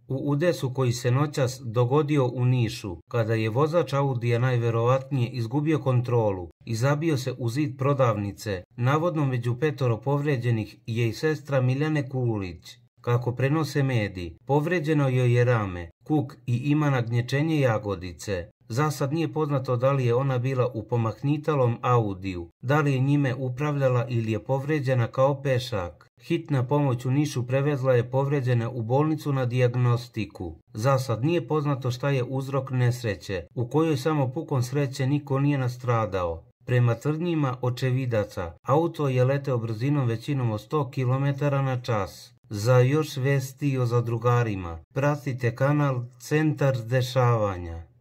U udesu koji se noćas dogodio u Nišu, kada je vozač Audija najverovatnije izgubio kontrolu i zabio se u zid prodavnice, navodno među 5 povrijeđenih je i sestra Miljane Kulić. Kako prenose mediji, povrijeđeno joj je rame, kuk i ima nagnječenje jagodice. Za sad nije poznato da li je ona bila u pomahnitalom Audiju, da li je njime upravljala ili je povrijeđena kao pešak. Hitna pomoć u Nišu prevezla je povrijeđene u bolnicu na dijagnostiku. Za sad nije poznato šta je uzrok nesreće, u kojoj samo pukom sreće niko nije nastradao. Prema tvrdnjima očevidaca, auto je leteo brzinom većinom od 100 km/h. Za još vesti o zadrugarima, pratite kanal Centar dešavanja.